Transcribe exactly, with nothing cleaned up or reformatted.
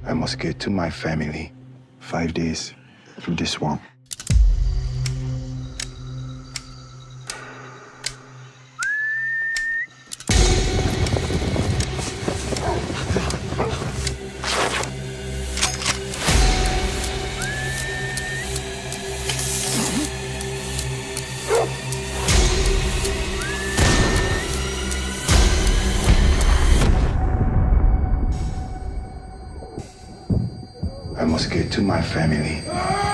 I must get to my family. Five days through this swamp. I must get to my family.